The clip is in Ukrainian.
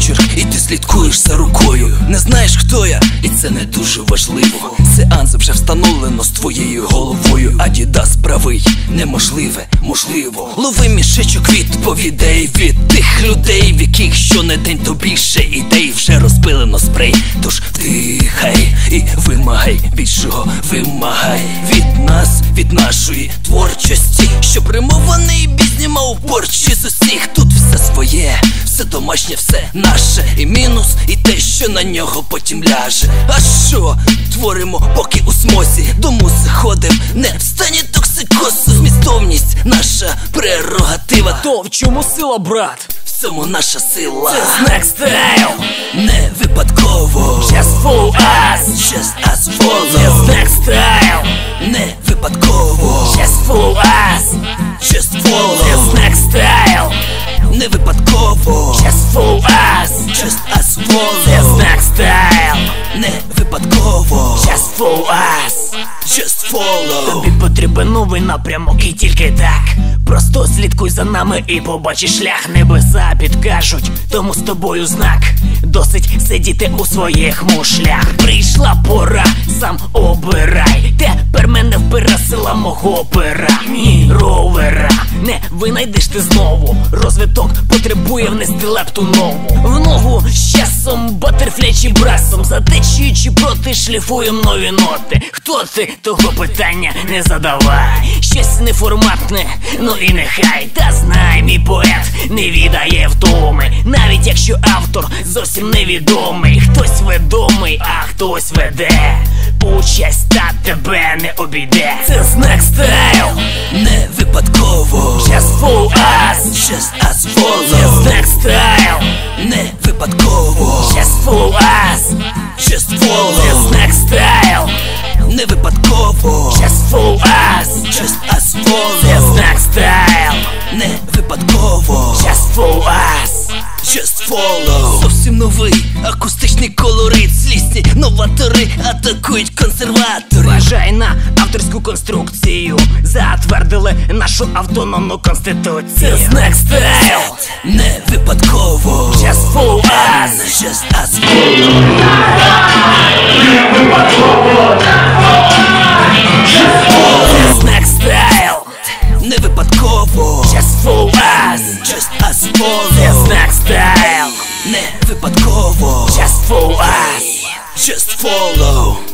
почерк, і ти слідкуєш за рукою. Не знаєш, хто я, і це не дуже важливо. Сеанс вже встановлено з твоєю головою. Адідас правий, неможливе, можливо. Лови мішечок відповідей від тих людей, в яких щонедень то більше ідей. Вже розпилено спрей, тож вдихай і вимагай більшого, вимагай від нас, від нашої творчості, щоб римований бій знімав порчі з усіх. Тут все своє, все домашнє, все наше. І мінус, і те, що на нього потім ляже. А що? Творимо поки у смозі, до музи ходим, не в стані токсикозу. Змістовність наша прерогатива. То в чому сила, брат? В цьому наша сила. Це знак стайл. Не випадково. Just follow us. Just as follow. Це знак стайл. Не випадково. Just follow us. Just follow. Це знак стайл. Не випадково. Just follow us. Just as follow. Це знак стайл. Не випадково. Just follow us. Just follow. Тобі потрібен новий напрямок і тільки так. Просто слідкуй за нами і побачиш шлях. Небеса підкажуть, тому з тобою знак. Досить сидіти у своїх мушлях. Прийшла пора, сам обирай. Тепер мене вбира сила мого пера. Ні, ровера, не винайдеш ти знову. Розвиток потребує внести лепту нову. В ногу з часом, батерфляй чи брасом. За течією чи проти шліфуєм нові ноти. Хто ти? Того питання не задавай. Щось неформатне, ну і нехай. Та знай, мій поет не віддає втоми. Навіть якщо автор зовсім невідомий. Хтось ведомий, а хтось веде. Участь та тебе не обійде. Це знак стайл. Не випадково. Just follow us. Just as follow. Це знак стайл. Не випадково. Just follow us. Just Це follow. знак стайл. Не випадково. Just follow us. Just as Це follow. знак стайл. Не випадково. Just follow us. Just follow. Зовсім новий акустичний колорит. Злісні новатори атакують консерватори. Вважай на авторську конструкцію. Затвердили нашу автономну конституцію. Це знак стайл. Не випадково. Just follow us. Just as follow. Це знак стайл. Не випадково. Just follow us. Just as Це follow. знак стайл. Не випадково. Just follow us. Just follow.